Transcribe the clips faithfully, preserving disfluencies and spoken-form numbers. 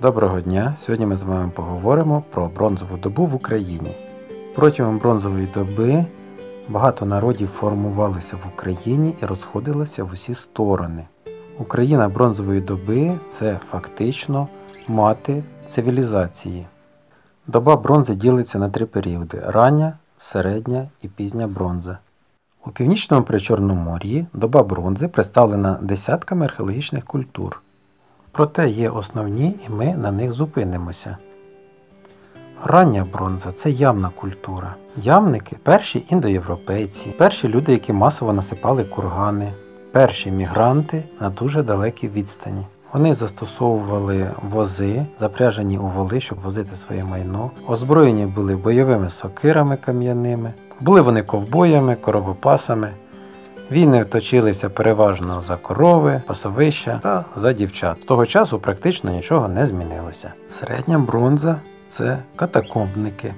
Доброго дня! Сьогодні ми з вами поговоримо про бронзову добу в Україні. Протягом бронзової доби багато народів формувалися в Україні і розходилися в усі сторони. Україна бронзової доби – це фактично мати цивілізації. Доба бронзи ділиться на три періоди – рання, середня і пізня бронза. У Північному Причорномор'ї доба бронзи представлена десятками археологічних культур. Проте є основні, і ми на них зупинимося. Рання бронза – це ямна культура. Ямники – перші індоєвропейці, перші люди, які масово насипали кургани, перші мігранти на дуже далекій відстані. Вони застосовували вози, запряжені у воли, щоб возити своє майно, озброєні були бойовими сокирами кам'яними, були вони ковбоями, коровопасами. Війни точилися переважно за корови, пасовища та за дівчат. З того часу практично нічого не змінилося. Середня бронза – це катакомбники.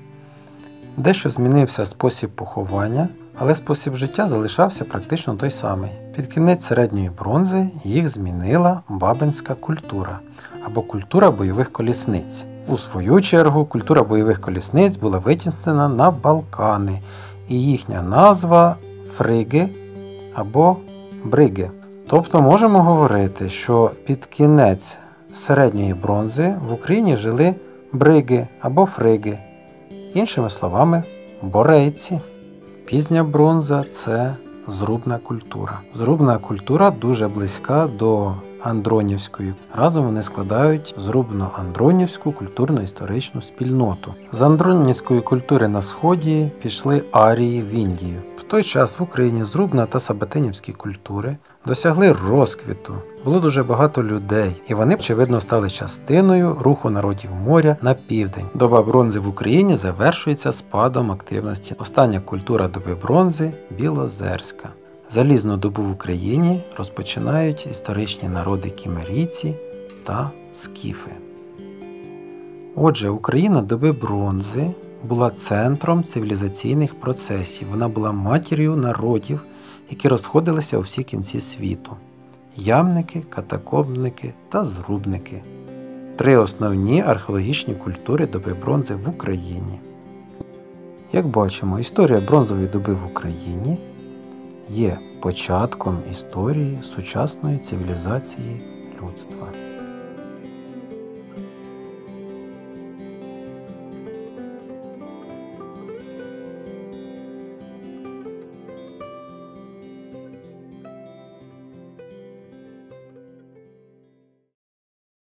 Дещо змінився спосіб поховання, але спосіб життя залишався практично той самий. Під кінець середньої бронзи їх змінила бабинська культура або культура бойових колісниць. У свою чергу культура бойових колісниць була витіснена на Балкани, і їхня назва – фриги або бриги. Тобто можемо говорити, що під кінець середньої бронзи в Україні жили бриги або фриги, іншими словами борейці. Пізня бронза – це зрубна культура. Зрубна культура дуже близька до андронівської. Разом вони складають зрубно-андронівську культурно-історичну спільноту. З андронівської культури на сході пішли арії в Індію. В той час в Україні зрубна та сабатинівські культури досягли розквіту. Було дуже багато людей, і вони, очевидно, стали частиною руху народів моря на південь. Доба бронзи в Україні завершується спадом активності. Остання культура доби бронзи – білозерська. Залізну добу в Україні розпочинають історичні народи кімерійці та скіфи. Отже, Україна доби бронзи була центром цивілізаційних процесів. Вона була матір'ю народів, які розходилися у всі кінці світу. Ямники, катакомбники та зрубники. Три основні археологічні культури доби бронзи в Україні. Як бачимо, історія бронзової доби в Україні є початком історії сучасної цивілізації людства.